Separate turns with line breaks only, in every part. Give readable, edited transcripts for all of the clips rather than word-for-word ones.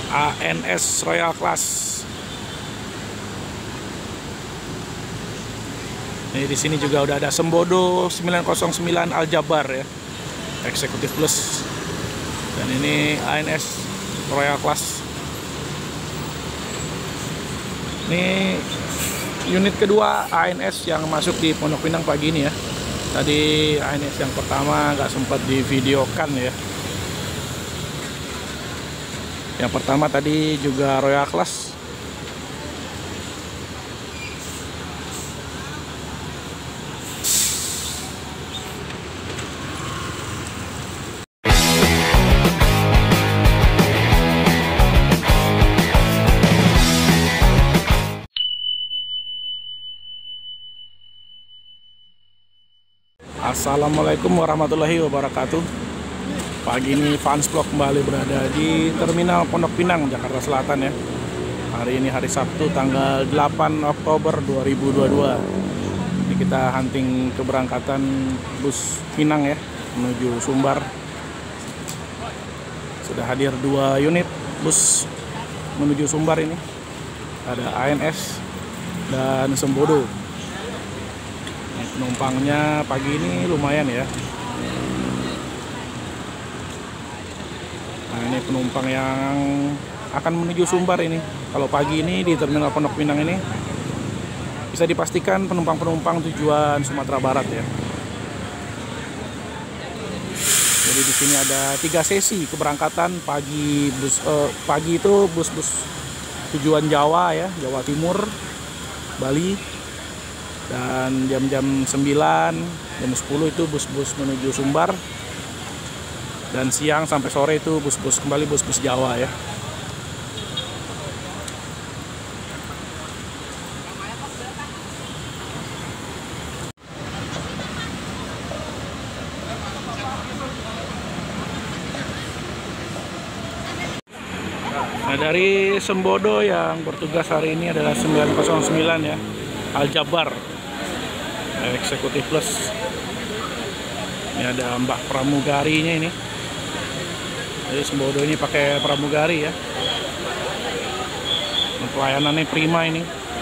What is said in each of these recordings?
ANS Royal Class. Ini di sini juga udah ada Sembodo 909 Aljabar ya, Executive Plus. Dan ini ANS Royal Class. Ini unit kedua ANS yang masuk di Pondok Pinang pagi ini ya. Tadi ANS yang pertama nggak sempat divideokan ya. Yang pertama tadi juga Royal Class. Assalamualaikum warahmatullahi wabarakatuh. Pagi ini Fans Vlog kembali berada di Terminal Pondok Pinang, Jakarta Selatan ya. Hari ini hari Sabtu tanggal 8 Oktober 2022. Ini kita hunting keberangkatan bus Pinang ya, menuju Sumbar. Sudah hadir 2 unit bus menuju Sumbar ini. Ada ANS dan Sembodo. Penumpangnya pagi ini lumayan ya. Nah, ini penumpang yang akan menuju Sumbar ini. Kalau pagi ini di Terminal Pondok Pinang ini bisa dipastikan penumpang-penumpang tujuan Sumatera Barat ya. Jadi di sini ada 3 sesi keberangkatan pagi. Pagi itu bus-bus tujuan Jawa ya, Jawa Timur, Bali. Dan jam-jam 9, jam 10 itu bus-bus menuju Sumbar. Dan siang sampai sore itu bus-bus kembali, bus-bus Jawa ya. Nah, dari Sembodo yang bertugas hari ini adalah 909 ya, Aljabar Executive Plus. Ini ada Mbak pramugarinya ini. Jadi Sembodo ini pakai pramugari ya. Pelayanannya prima ini.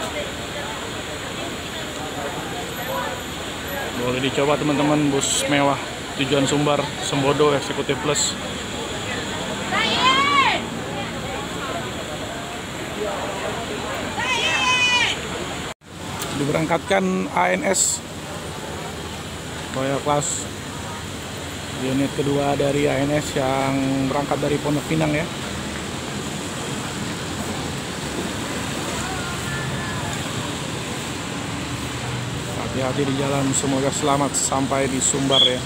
Boleh dicoba teman-teman, bus mewah tujuan Sumbar Sembodo Executive Plus. Diberangkatkan ANS Royal Class, unit kedua dari ANS yang berangkat dari Pondok Pinang ya. Hati-hati di jalan, semoga selamat sampai di Sumbar ya.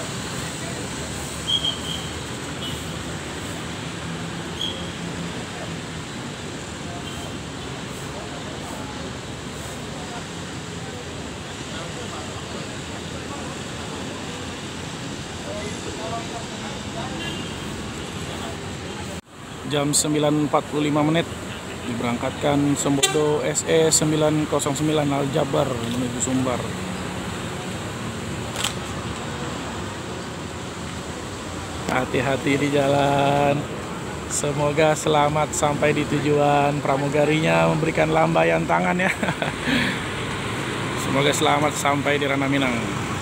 Jam 9.45 menit diberangkatkan Sembodo SE 909 Aljabar menuju Sumbar. Hati-hati di jalan, semoga selamat sampai di tujuan. Pramugarinya memberikan lambaian tangan ya. Semoga selamat sampai di Ranah Minang.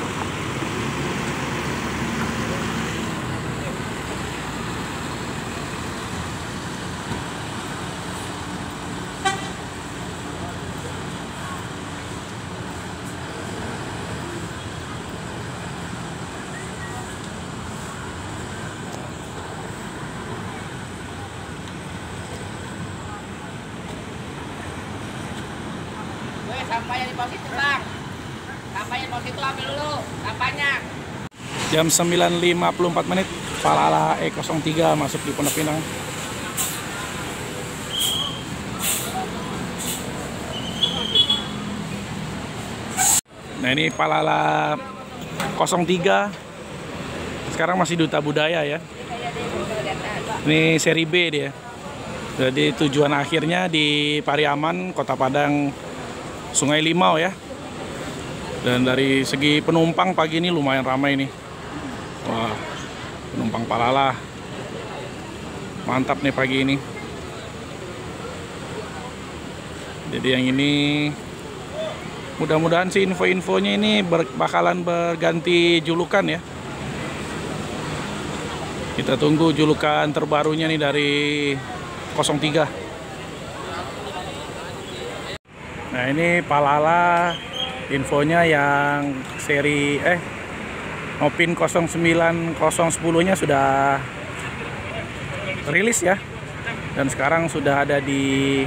Sampainya di pos itu bang, sampainya di pos itu ambil dulu sampahnya.
Jam 9.54 menit Palala E03 masuk di Pondok Pinang. Nah, ini Palala 03 sekarang masih Duta Budaya ya. Ini seri B dia. Jadi tujuan akhirnya di Pariaman, Kota Padang, Sungai Limau ya. Dan dari segi penumpang pagi ini lumayan ramai nih. Wah, penumpang Palala mantap nih pagi ini. Jadi yang ini mudah-mudahan sih info-infonya ini bakalan berganti julukan ya. Kita tunggu julukan terbarunya nih dari 03. Nah ini Palala infonya yang seri Opin 09010-nya sudah rilis ya. Dan sekarang sudah ada di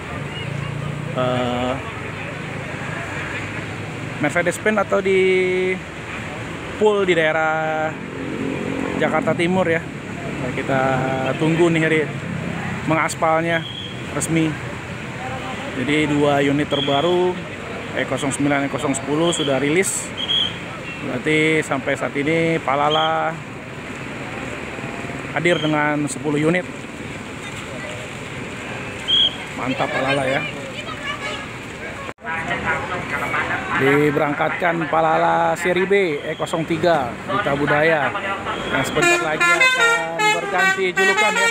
Mercedes-Benz atau di pool di daerah Jakarta Timur ya. Nah, kita tunggu nih hari mengaspalnya resmi. Jadi 2 unit terbaru E09 E010 sudah rilis. Berarti sampai saat ini Palala hadir dengan 10 unit. Mantap Palala ya. Diberangkatkan Palala seri B E03 Duta Budaya yang sebentar lagi akan berganti julukan ya.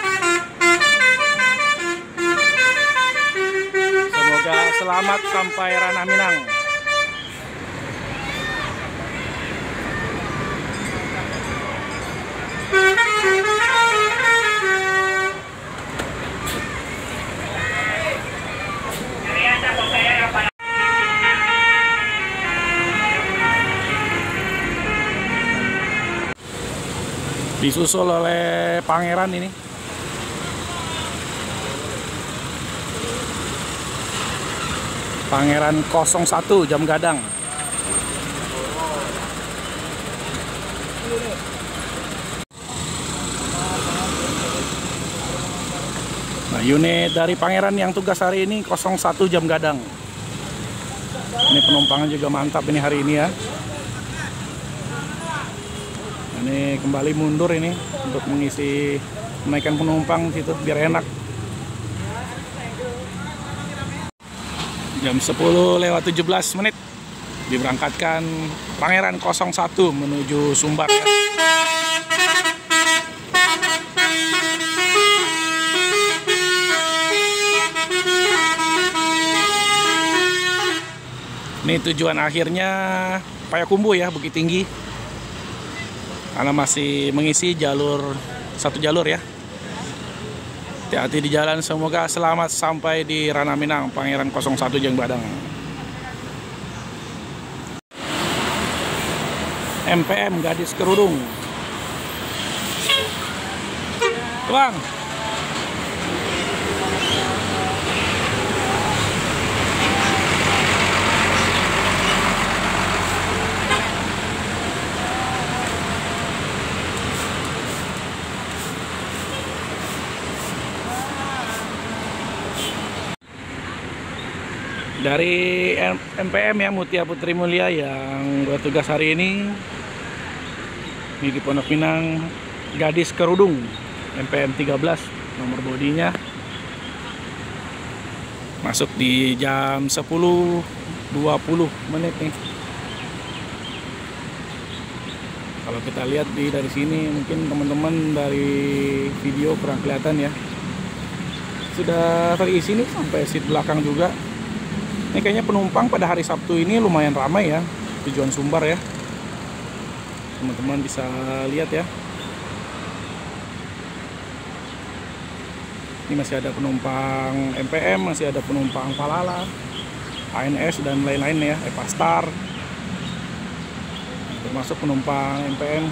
Semoga selamat sampai ranah Minang. Disusul oleh Pangeran ini. Pangeran 01 Jam Gadang. Nah, unit dari Pangeran yang tugas hari ini 01 Jam Gadang. Ini penumpangnya juga mantap ini hari ini ya. Ini kembali mundur ini untuk mengisi menaikkan penumpang situ biar enak. Jam 10:17 diberangkatkan Pangeran 01 menuju Sumbar ya. Ini tujuan akhirnya Payakumbuh ya, Bukit Tinggi. Karena masih mengisi satu jalur ya. Hati-hati di jalan, semoga selamat sampai di ranah Minang Pangeran 01 Jam Gadang. MPM Gadis Kerudung. Bang. Dari MPM ya, Mutia Putri Mulia yang bertugas hari ini di Pondok Pinang Gadis Kerudung MPM 13 nomor bodinya. Masuk di jam 10:20 nih. Kalau kita lihat dari sini mungkin teman-teman dari video kurang kelihatan ya. Sudah terisi nih sampai seat belakang juga. Ini kayaknya penumpang pada hari Sabtu ini lumayan ramai ya, tujuan Sumbar ya. Teman-teman bisa lihat ya. Ini masih ada penumpang MPM, masih ada penumpang Palala, ANS dan lain-lain ya, Epastar. Termasuk penumpang MPM.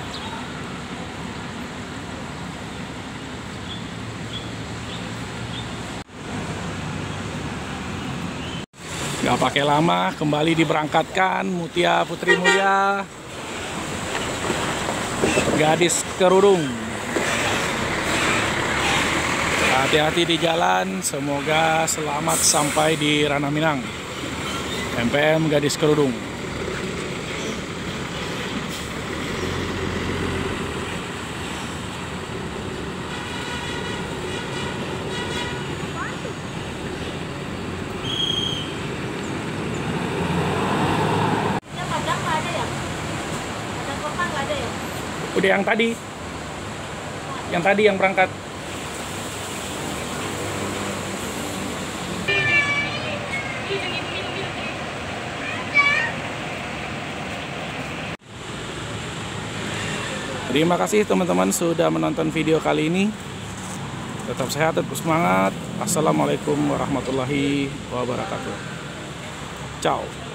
Gak pakai lama, kembali diberangkatkan Mutia Putri Mulia Gadis Kerudung. Hati-hati di jalan, semoga selamat sampai di ranah Minang MPM Gadis Kerudung. Udah yang tadi yang berangkat. Terima kasih teman-teman sudah menonton video kali ini. Tetap sehat, tetap semangat. Assalamualaikum warahmatullahi wabarakatuh. Ciao.